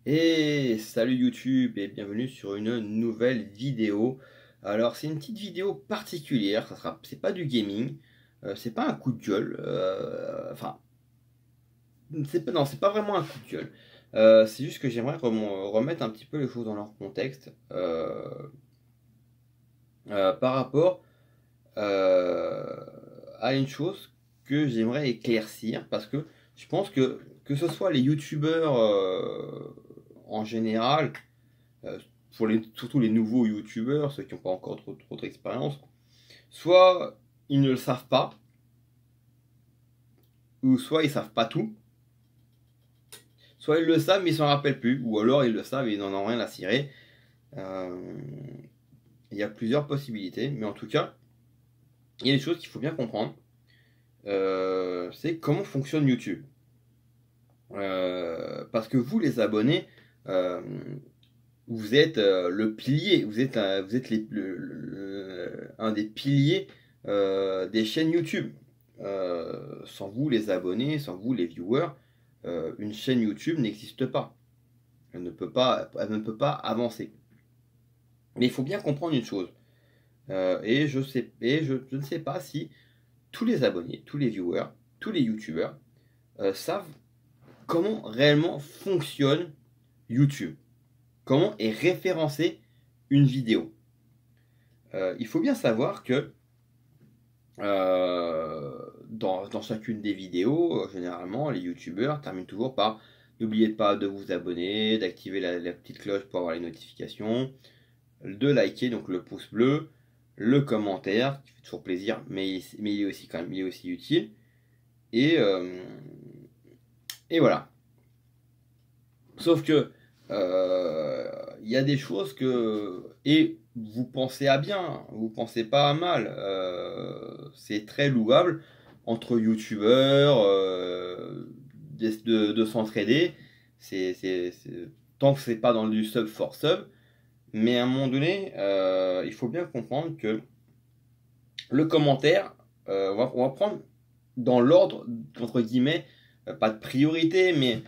Et salut YouTube et bienvenue sur une nouvelle vidéo. Alors c'est une petite vidéo particulière, c'est pas du gaming, c'est pas un coup de gueule, enfin c'est pas vraiment un coup de gueule. C'est juste que j'aimerais remettre un petit peu les choses dans leur contexte par rapport euh, à une chose que j'aimerais éclaircir parce que je pense que ce soit les youtubeurs en général, euh, surtout les nouveaux youtubeurs, ceux qui n'ont pas encore trop d'expérience, soit ils ne le savent pas, ou soit ils savent pas tout, soit ils le savent mais ils s'en rappellent plus, ou alors ils le savent et ils n'en ont rien à cirer. Euh, il y a plusieurs possibilités, mais en tout cas, il y a des choses qu'il faut bien comprendre. C'est comment fonctionne YouTube. Parce que vous, les abonnés, euh, vous êtes le pilier, vous êtes un des piliers des chaînes YouTube. Sans vous, les abonnés, sans vous, les viewers, une chaîne YouTube n'existe pas. Elle ne peut pas avancer. Mais il faut bien comprendre une chose. Je ne sais pas si tous les abonnés, tous les viewers, tous les youtubeurs savent comment réellement fonctionne YouTube. Comment est référencée une vidéo. Il faut bien savoir que dans chacune des vidéos, généralement, les youtubeurs terminent toujours par n'oubliez pas de vous abonner, d'activer la petite cloche pour avoir les notifications, de liker, donc le pouce bleu, le commentaire, qui fait toujours plaisir, mais il est aussi quand même, il est aussi utile. Et, euh, et voilà. Sauf que il y a des choses que et vous pensez à bien, vous pensez pas à mal. C'est très louable entre youtubeurs de s'entraider. Tant que c'est pas dans du sub for sub. Mais à un moment donné, il faut bien comprendre que le commentaire, on va prendre dans l'ordre, entre guillemets, pas de priorité, mais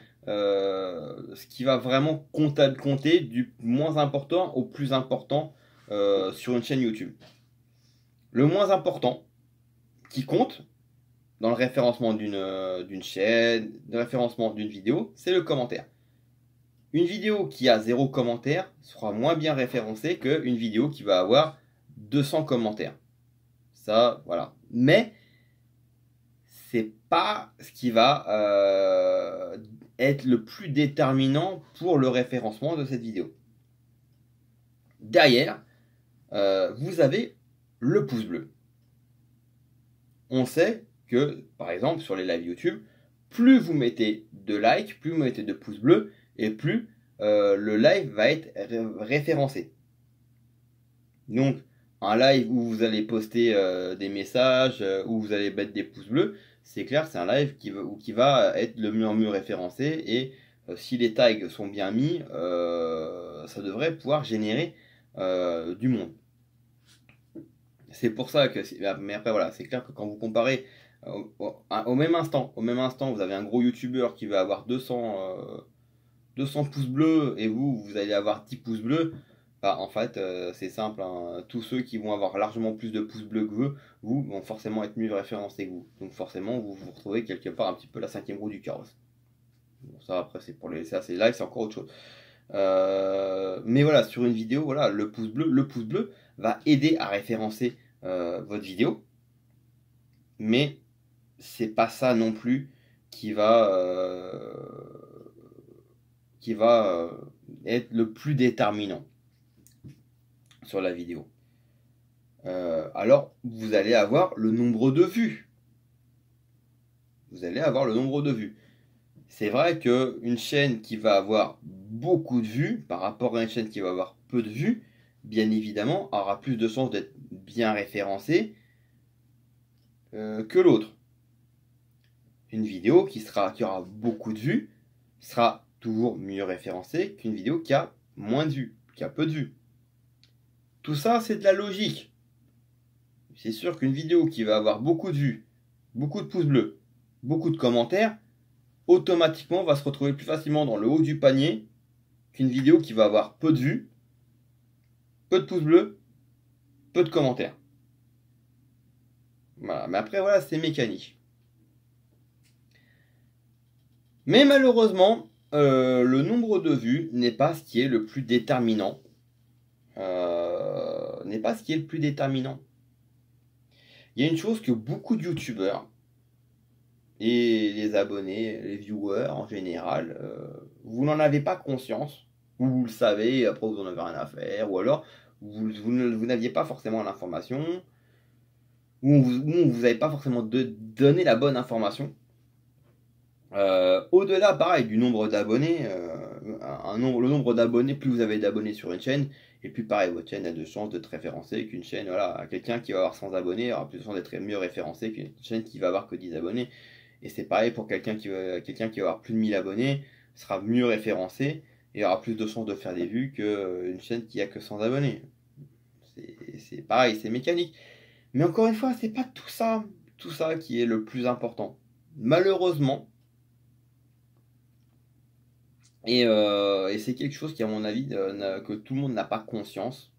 ce qui va vraiment compter du moins important au plus important sur une chaîne YouTube. Le moins important qui compte dans le référencement d'une chaîne, le référencement d'une vidéo, c'est le commentaire. Une vidéo qui a 0 commentaire sera moins bien référencée qu'une vidéo qui va avoir 200 commentaires. Ça, voilà. Mais c'est pas ce qui va être le plus déterminant pour le référencement de cette vidéo. Derrière, vous avez le pouce bleu. On sait que, par exemple, sur les lives YouTube, plus vous mettez de likes, plus vous mettez de pouces bleus, et plus le live va être référencé. Donc, un live où vous allez poster des messages, où vous allez mettre des pouces bleus, c'est clair, c'est un live qui va être le mieux en mieux référencé. Et si les tags sont bien mis, ça devrait pouvoir générer du monde. C'est pour ça que, mais après voilà, c'est clair que quand vous comparez au même instant, vous avez un gros youtubeur qui va avoir 200 pouces bleus et vous allez avoir 10 pouces bleus. Bah, en fait, c'est simple, hein. Tous ceux qui vont avoir largement plus de pouces bleus que vous vont forcément être mieux référencés que vous. Donc forcément, vous vous retrouvez quelque part un petit peu la cinquième roue du carrosse. Bon, ça après c'est pour les ça c'est live, c'est encore autre chose. Mais voilà, sur une vidéo, voilà, le pouce bleu va aider à référencer votre vidéo, mais c'est pas ça non plus qui va être le plus déterminant sur la vidéo. Alors, vous allez avoir le nombre de vues. Vous allez avoir le nombre de vues. C'est vrai qu'une chaîne qui va avoir beaucoup de vues par rapport à une chaîne qui va avoir peu de vues, bien évidemment, aura plus de chances d'être bien référencée que l'autre. Une vidéo qui aura beaucoup de vues sera toujours mieux référencée qu'une vidéo qui a moins de vues, qui a peu de vues. Tout ça, c'est de la logique. C'est sûr qu'une vidéo qui va avoir beaucoup de vues, beaucoup de pouces bleus, beaucoup de commentaires, automatiquement va se retrouver plus facilement dans le haut du panier qu'une vidéo qui va avoir peu de vues, peu de pouces bleus, peu de commentaires. Voilà. Mais après, voilà, c'est mécanique. Mais malheureusement, le nombre de vues n'est pas ce qui est le plus déterminant. N'est pas ce qui est le plus déterminant. Il y a une chose que beaucoup de youtubeurs et les abonnés, les viewers en général, vous n'en avez pas conscience, ou vous le savez, après vous n'en avez rien à faire, ou alors vous n'aviez pas forcément l'information, ou on vous n'avez pas forcément donné la bonne information. Au-delà, pareil, du nombre d'abonnés, le nombre d'abonnés, plus vous avez d'abonnés sur une chaîne, et plus pareil, votre chaîne a de chances d'être référencée qu'une chaîne, voilà, quelqu'un qui va avoir 100 abonnés aura plus de chances d'être mieux référencé qu'une chaîne qui va avoir que 10 abonnés. Et c'est pareil pour quelqu'un qui va avoir plus de 1000 abonnés, sera mieux référencé, et aura plus de chances de faire des vues qu'une chaîne qui a que 100 abonnés. C'est pareil, c'est mécanique. Mais encore une fois, c'est pas tout ça qui est le plus important. Malheureusement, et c'est quelque chose qui, à mon avis, que tout le monde n'a pas conscience.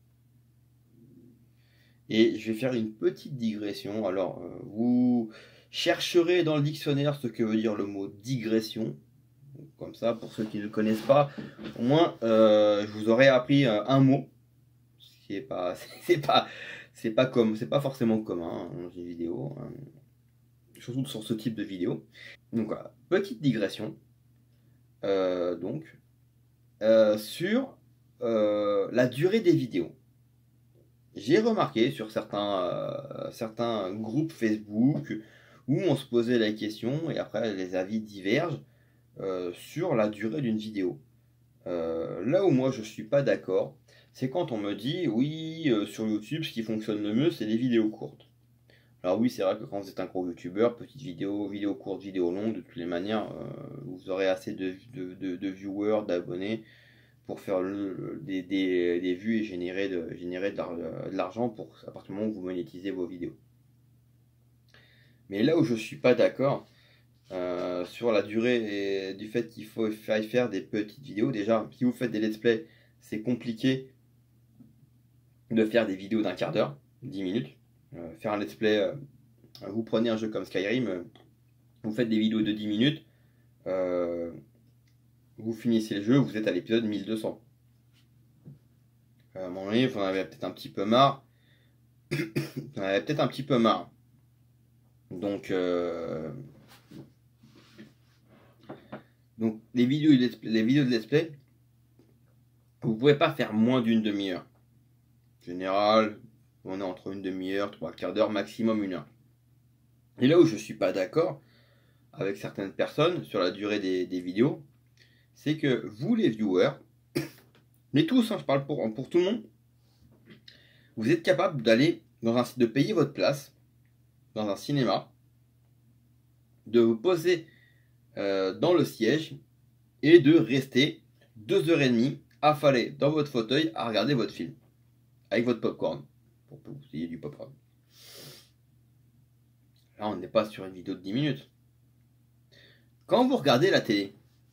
Et je vais faire une petite digression. Alors, vous chercherez dans le dictionnaire ce que veut dire le mot digression. Comme ça, pour ceux qui ne connaissent pas, au moins, je vous aurais appris un mot. C'est pas forcément commun dans une vidéo, surtout sur ce type de vidéo. Donc voilà, petite digression. Sur la durée des vidéos. J'ai remarqué sur certains groupes Facebook où on se posait la question et après les avis divergent sur la durée d'une vidéo. Là où moi je suis pas d'accord, c'est quand on me dit oui, sur YouTube ce qui fonctionne le mieux c'est les vidéos courtes. Alors oui, c'est vrai que quand vous êtes un gros youtubeur, petite vidéo courte, vidéo longue, de toutes les manières, vous aurez assez de viewers, d'abonnés pour faire des vues et générer de l'argent à partir du moment où vous monétisez vos vidéos. Mais là où je suis pas d'accord, sur la durée et du fait qu'il faut faire des petites vidéos, déjà, si vous faites des let's play, c'est compliqué de faire des vidéos d'un quart d'heure, 10 minutes. Faire un let's play, vous prenez un jeu comme Skyrim, vous faites des vidéos de 10 minutes, vous finissez le jeu, vous êtes à l'épisode 1200. À un moment donné, vous en avez peut-être un petit peu marre. Donc les vidéos de let's play, vous pouvez pas faire moins d'une demi-heure. En général, on est entre une demi-heure, 3/4 d'heure, maximum 1 heure. Et là où je suis pas d'accord avec certaines personnes sur la durée des vidéos, c'est que vous les viewers, mais tous, je parle pour tout le monde, vous êtes capable d'aller de payer votre place dans un cinéma, de vous poser dans le siège et de rester 2h30 affalé dans votre fauteuil à regarder votre film avec votre popcorn pour que vous ayez du popcorn. Là, on n'est pas sur une vidéo de 10 minutes. Quand vous regardez la télé,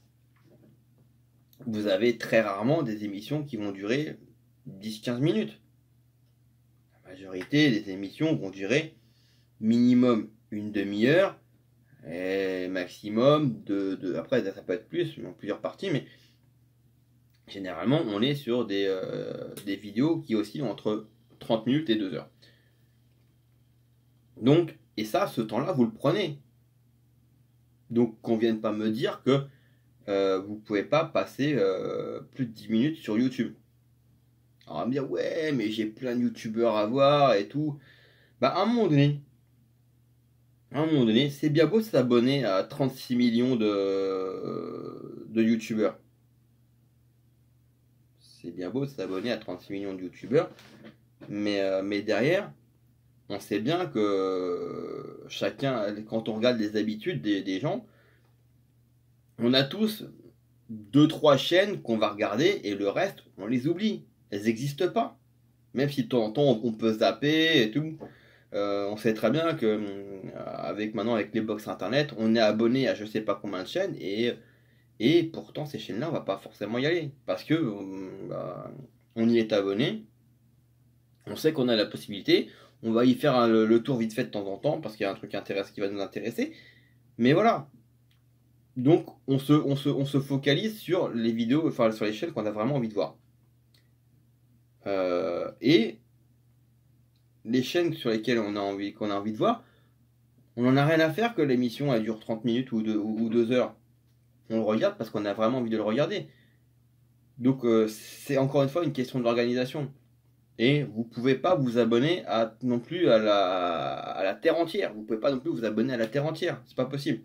vous avez très rarement des émissions qui vont durer 10-15 minutes. La majorité des émissions vont durer minimum une demi-heure et maximum après ça peut être plus, mais en plusieurs parties, mais généralement on est sur des vidéos qui oscillent entre 30 minutes et 2 heures. Donc, et ça, ce temps-là, vous le prenez. Donc qu'on vienne pas me dire que vous pouvez pas passer plus de 10 minutes sur YouTube. Alors on va me dire ouais mais j'ai plein de youtubeurs à voir et tout. Bah à un moment donné, c'est bien beau de s'abonner à 36 millions de youtubeurs. C'est bien beau de s'abonner à 36 millions de youtubeurs, mais derrière, on sait bien que chacun, quand on regarde les habitudes des gens, on a tous 2-3 chaînes qu'on va regarder et le reste, on les oublie. Elles n'existent pas. Même si de temps en temps on peut zapper et tout. On sait très bien que maintenant avec les box internet, on est abonné à je sais pas combien de chaînes et Et pourtant, ces chaînes-là, on va pas forcément y aller. Parce que bah, on y est abonné, on sait qu'on a la possibilité, on va y faire le tour vite fait de temps en temps, parce qu'il y a un truc qui va nous intéresser. Mais voilà. Donc, on se focalise sur les vidéos, enfin sur les chaînes qu'on a vraiment envie de voir. Et les chaînes sur lesquelles qu'on a envie de voir, on n'en a rien à faire que l'émission elle dure 30 minutes ou 2 heures. On le regarde parce qu'on a vraiment envie de le regarder. Donc c'est encore une fois une question de l'organisation. Et vous pouvez pas vous abonner non plus à la terre entière. Vous pouvez pas non plus vous abonner à la terre entière. C'est pas possible.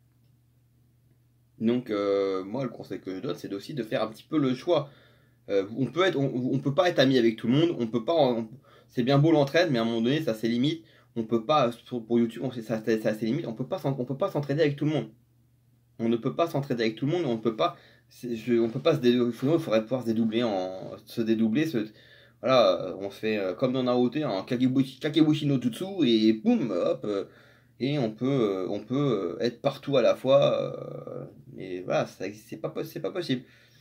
Donc moi le conseil que je donne c'est aussi de faire un petit peu le choix. On peut pas être ami avec tout le monde. On peut pas. C'est bien beau l'entraide, mais à un moment donné ça c'est limite. On peut pas pour YouTube, ça c'est limite. On peut pas s'entraider avec tout le monde. On ne peut pas s'entraider avec tout le monde. On ne peut pas. On peut pas il faudrait pouvoir se dédoubler. Voilà, on se fait comme dans Naruto, un Kagebushi no Jutsu et boum, hop, et on peut être partout à la fois. Et voilà, c'est pas possible.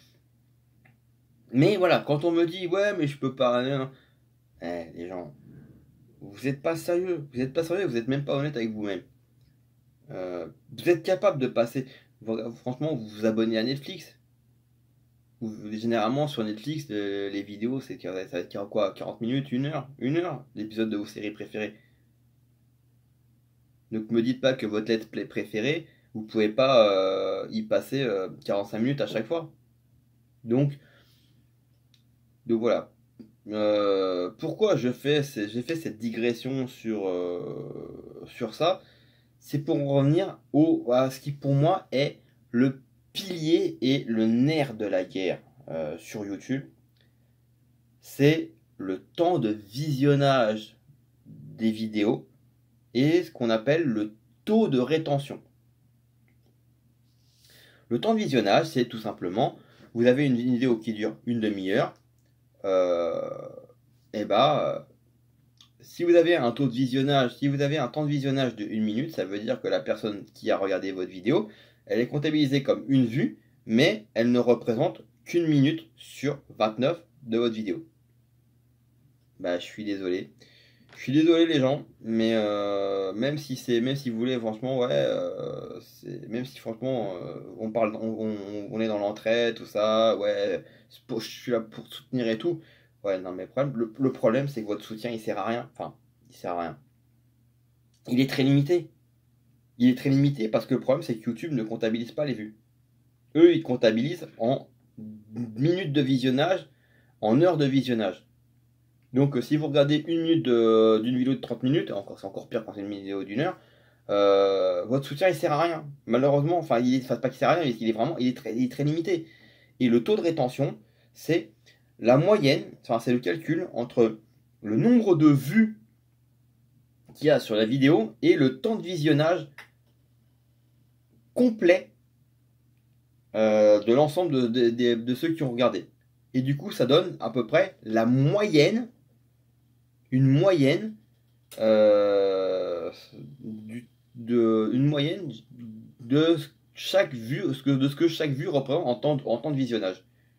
Mais voilà, quand on me dit ouais, mais je peux pas, les gens, vous êtes pas sérieux, vous êtes pas sérieux, vous êtes même pas honnête avec vous-même. Vous êtes capable de passer, franchement, vous vous abonnez à Netflix. Généralement sur Netflix, les vidéos, ça va être quoi, 40 minutes, 1 heure, l'épisode de vos séries préférées. Donc me dites pas que votre let's play préférée, vous pouvez pas y passer 45 minutes à chaque fois. Donc voilà. Pourquoi j'ai fait cette digression sur ça? C'est pour en revenir à ce qui pour moi est le pilier et le nerf de la guerre sur YouTube. C'est le temps de visionnage des vidéos et ce qu'on appelle le taux de rétention. Le temps de visionnage, c'est tout simplement, vous avez une vidéo qui dure une demi-heure, si vous avez un taux de visionnage, si vous avez un temps de visionnage de 1 minute, ça veut dire que la personne qui a regardé votre vidéo, elle est comptabilisée comme une vue, mais elle ne représente qu'une minute sur 29 de votre vidéo. Bah, je suis désolé. Je suis désolé les gens, mais même si vous voulez franchement, ouais, même si franchement on est dans l'entraide, tout ça, ouais, je suis là pour soutenir et tout. Ouais, non, mais le problème, c'est que votre soutien, il sert à rien. Enfin, il sert à rien. Il est très limité. Il est très limité parce que le problème, c'est que YouTube ne comptabilise pas les vues. Eux, ils comptabilisent en minutes de visionnage, en heures de visionnage. Donc, si vous regardez 1 minute d'une vidéo de 30 minutes, c'est encore pire quand c'est une vidéo d'1 heure, votre soutien, il sert à rien. Malheureusement, enfin, pas qu'il sert à rien, mais il est très limité. Et le taux de rétention, c'est la moyenne, enfin, c'est le calcul entre le nombre de vues qu'il y a sur la vidéo et le temps de visionnage complet de l'ensemble de ceux qui ont regardé. Et du coup, ça donne à peu près la moyenne, une moyenne, une moyenne de chaque vue, de ce que chaque vue représente en temps de visionnage.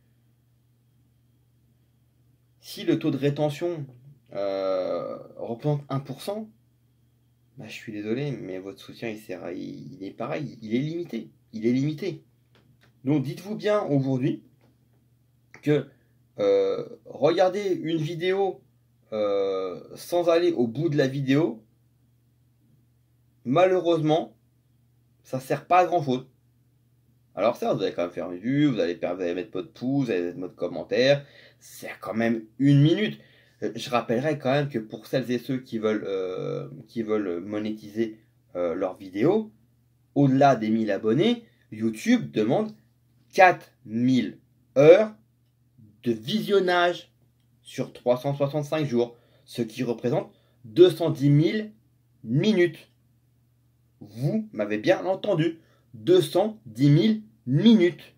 Si le taux de rétention représente 1%, bah, je suis désolé, mais votre soutien, il est pareil, il est limité. Il est limité. Donc dites-vous bien aujourd'hui que regarder une vidéo sans aller au bout de la vidéo, malheureusement, ça sert pas à grand chose. Alors ça, vous allez quand même faire une vue, vous allez mettre votre pouce, vous allez mettre votre commentaire, c'est quand même 1 minute. Je rappellerai quand même que pour celles et ceux qui veulent monétiser leurs vidéos, au-delà des 1000 abonnés, YouTube demande 4000 heures de visionnage sur 365 jours, ce qui représente 210 000 minutes. Vous m'avez bien entendu, 210 000 minutes.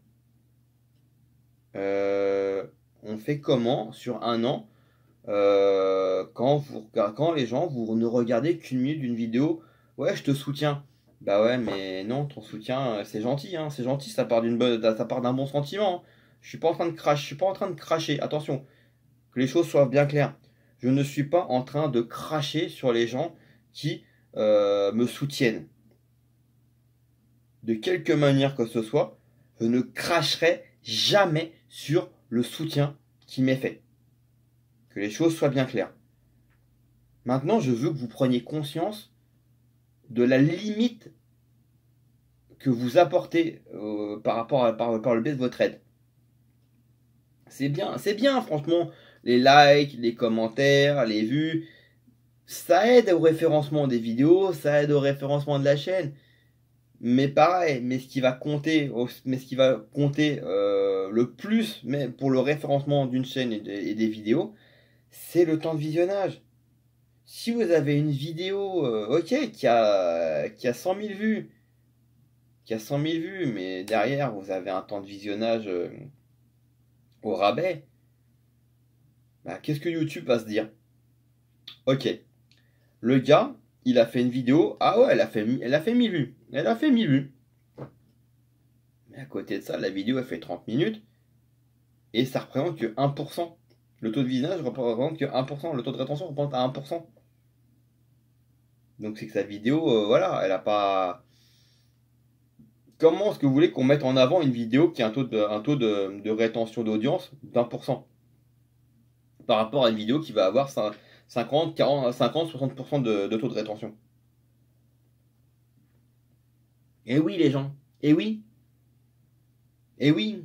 On fait comment sur un an quand les gens vous ne regardez qu'une minute d'une vidéo? Ouais, je te soutiens. Bah ouais, mais non, ton soutien, c'est gentil, hein, c'est gentil, ça part ça part d'un bon sentiment, hein. Je suis pas en train de cracher, je suis pas en train de cracher. Attention, que les choses soient bien claires. Je ne suis pas en train de cracher sur les gens qui me soutiennent. De quelque manière que ce soit, je ne cracherai jamais sur le soutien qui m'est fait. Que les choses soient bien claires. Maintenant, je veux que vous preniez conscience de la limite que vous apportez par rapport par le biais de votre aide. C'est bien, franchement, les likes, les commentaires, les vues, ça aide au référencement des vidéos, ça aide au référencement de la chaîne. Mais pareil, mais ce qui va compter le plus, mais pour le référencement d'une chaîne et des vidéos, c'est le temps de visionnage. Si vous avez une vidéo, ok, qui a 100 000 vues, mais derrière vous avez un temps de visionnage au rabais, bah, qu'est-ce que YouTube va se dire? Ok, le gars, il a fait une vidéo, ah ouais, elle a fait 1000 vues. Elle a fait 1000 vues. Mais à côté de ça, la vidéo, elle fait 30 minutes et ça représente que 1%. Le taux de visionnage représente que 1%. Le taux de rétention représente à 1%. Donc c'est que sa vidéo, voilà, elle a pas. Comment est-ce que vous voulez qu'on mette en avant une vidéo qui a un taux de rétention d'audience d'1% par rapport à une vidéo qui va avoir 50, 40, 50, 60% de taux de rétention? Eh oui, les gens. Eh oui. Eh oui.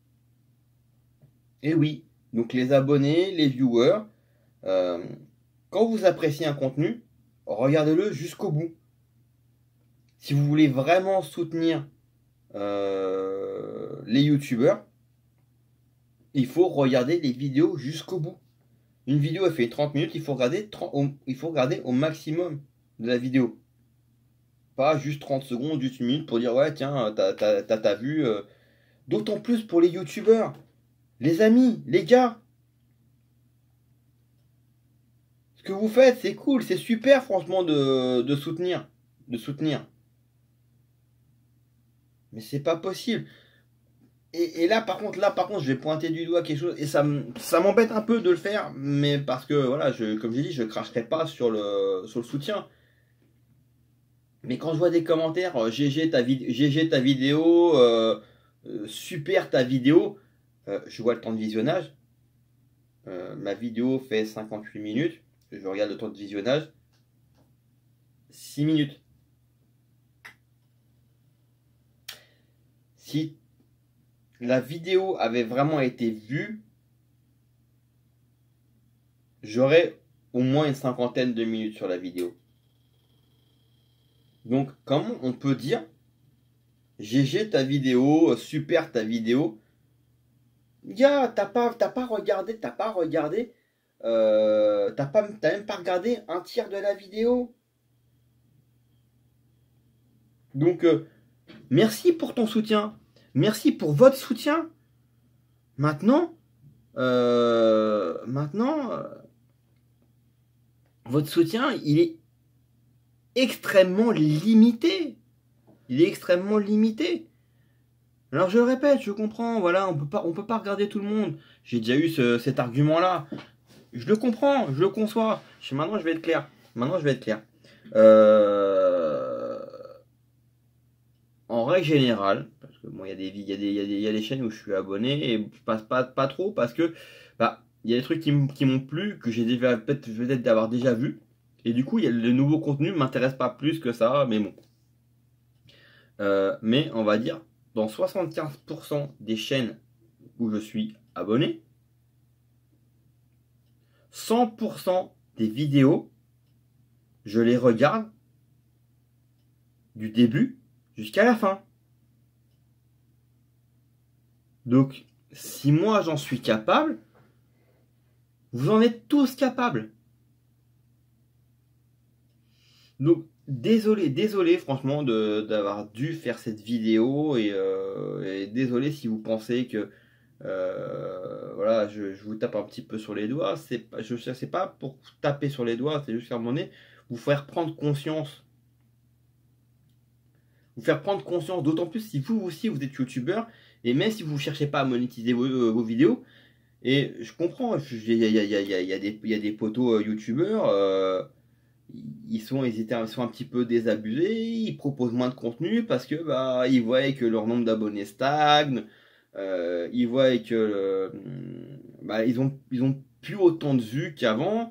Eh oui. Donc les abonnés, les viewers, euh, quand vous appréciez un contenu, regardez-le jusqu'au bout. Si vous voulez vraiment soutenir les youtubeurs, il faut regarder les vidéos jusqu'au bout. Une vidéo, elle fait 30 minutes, il faut regarder au maximum de la vidéo. Pas juste 30 secondes, juste une minute pour dire ouais, tiens, t'as vu. D'autant plus pour les youtubeurs, les amis, les gars. Ce que vous faites, c'est cool, c'est super, franchement, de soutenir. De soutenir. Mais c'est pas possible. Et là, par contre, je vais pointer du doigt quelque chose. Et ça m'embête un peu de le faire, mais parce que, voilà, comme j'ai dit, je cracherai pas sur le soutien. Mais quand je vois des commentaires, GG ta vidéo, super ta vidéo, je vois le temps de visionnage. Ma vidéo fait 58 minutes. Je regarde le temps de visionnage, 6 minutes. Si la vidéo avait vraiment été vue, j'aurais au moins une cinquantaine de minutes sur la vidéo. Donc, comment on peut dire GG ta vidéo, super ta vidéo? Gars, t'as même pas regardé un tiers de la vidéo. Donc, merci pour ton soutien. Merci pour votre soutien. Maintenant, votre soutien, il est extrêmement limité. Il est extrêmement limité. Alors je le répète, je comprends, voilà, on peut pas regarder tout le monde. J'ai déjà eu cet argument-là. Je le comprends, je le conçois. Maintenant, je vais être clair. Maintenant, je vais être clair. Euh, En règle générale, parce que bon, il y a des chaînes où je suis abonné et je passe pas trop parce que bah, il y a des trucs qui m'ont plu, que j'ai peut-être d'avoir déjà vu. Et du coup, le nouveau contenu m'intéresse pas plus que ça, mais bon. Mais on va dire, dans 75% des chaînes où je suis abonné, 100% des vidéos, je les regarde du début jusqu'à la fin. Donc, si moi j'en suis capable, vous en êtes tous capables. Donc, désolé franchement d'avoir dû faire cette vidéo et désolé si vous pensez que voilà, je vous tape un petit peu sur les doigts. C'est pas pour taper sur les doigts, c'est juste qu'à un moment donné, vous faire prendre conscience vous faire prendre conscience, d'autant plus si vous aussi vous êtes youtubeur, et même si vous ne cherchez pas à monétiser vos vidéos. Et je comprends, il y a des potos youtubeurs, ils sont un petit peu désabusés, ils proposent moins de contenu parce que bah ils voient que leur nombre d'abonnés stagne, ils voient que bah, ils ont plus autant de vues qu'avant.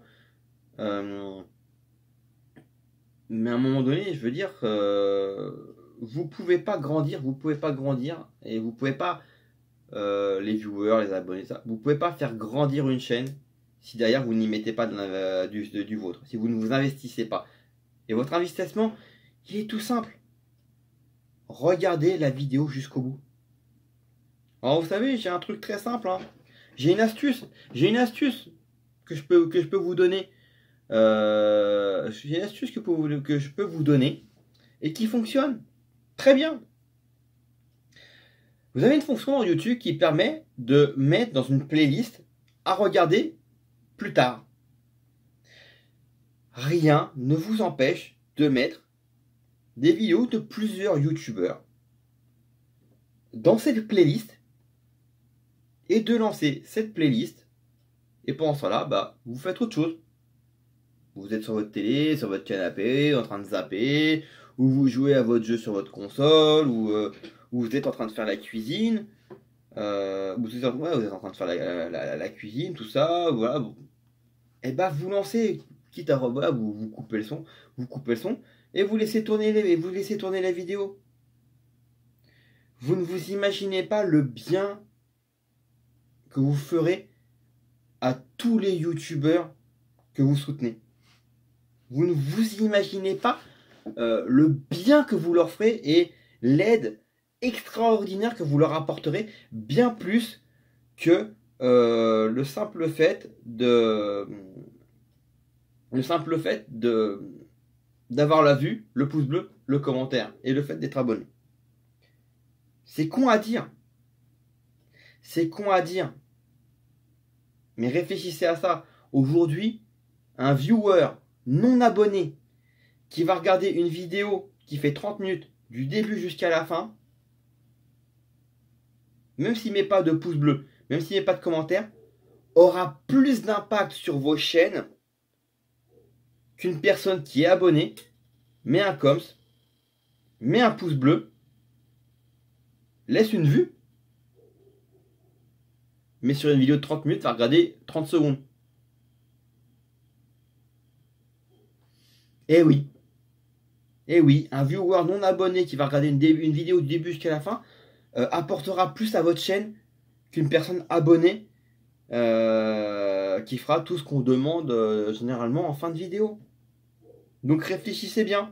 Mais à un moment donné, je veux dire, vous pouvez pas grandir, et vous pouvez pas les viewers, les abonnés, ça, vous pouvez pas faire grandir une chaîne si derrière vous n'y mettez pas du vôtre, si vous ne vous investissez pas. Et votre investissement, il est tout simple. Regardez la vidéo jusqu'au bout. Alors vous savez, j'ai un truc très simple, hein. J'ai une astuce que je peux vous donner. J'ai une astuce que je peux vous donner et qui fonctionne très bien. Vous avez une fonction dans YouTube qui permet de mettre dans une playlist à regarder plus tard. Rien ne vous empêche de mettre des vidéos de plusieurs youtubeurs dans cette playlist et de lancer cette playlist. Et pendant ce temps-là, bah, vous faites autre chose. Vous êtes sur votre télé, sur votre canapé, en train de zapper, ou vous jouez à votre jeu sur votre console, ou vous êtes en train de faire la cuisine. Vous êtes en train de faire la cuisine, tout ça, voilà. Et bah vous lancez, quitte à voilà, vous coupez le son, et vous laissez tourner la vidéo. Vous ne vous imaginez pas le bien que vous ferez à tous les youtubeurs que vous soutenez. Vous ne vous imaginez pas le bien que vous leur ferez et l'aide extraordinaire que vous leur apporterez, bien plus que le simple fait d'avoir la vue, le pouce bleu, le commentaire et le fait d'être abonné. C'est con à dire. Mais réfléchissez à ça. Aujourd'hui, un viewer non abonné qui va regarder une vidéo qui fait 30 minutes du début jusqu'à la fin, même s'il ne met pas de pouce bleu, même s'il ne met pas de commentaire, aura plus d'impact sur vos chaînes qu'une personne qui est abonnée, met un coms, met un pouce bleu, laisse une vue, mais sur une vidéo de 30 minutes, va regarder 30 secondes. Eh oui, un viewer non abonné qui va regarder une vidéo du début jusqu'à la fin apportera plus à votre chaîne qu'une personne abonnée qui fera tout ce qu'on demande généralement en fin de vidéo. Donc réfléchissez bien.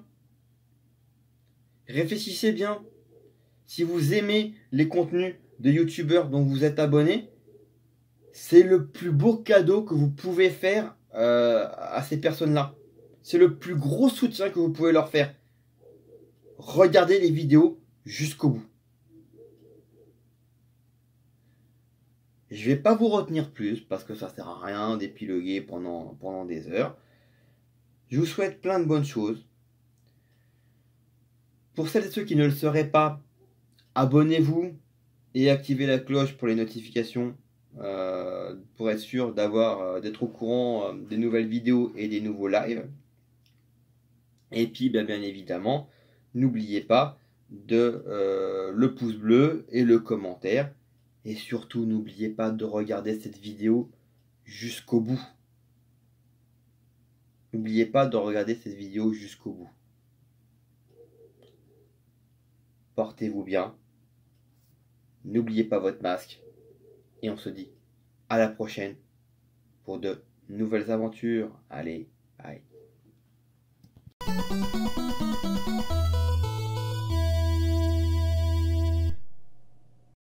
Si vous aimez les contenus de youtubeurs dont vous êtes abonné, c'est le plus beau cadeau que vous pouvez faire à ces personnes-là. C'est le plus gros soutien que vous pouvez leur faire. Regardez les vidéos jusqu'au bout. Je vais pas vous retenir plus parce que ça sert à rien d'épiloguer pendant des heures. Je vous souhaite plein de bonnes choses. Pour celles et ceux qui ne le seraient pas, abonnez-vous et activez la cloche pour les notifications pour être sûr d'être au courant des nouvelles vidéos et des nouveaux lives. Et puis bien évidemment, n'oubliez pas le pouce bleu et le commentaire. Et surtout, n'oubliez pas de regarder cette vidéo jusqu'au bout. Portez-vous bien. N'oubliez pas votre masque. Et on se dit à la prochaine pour de nouvelles aventures. Allez, bye.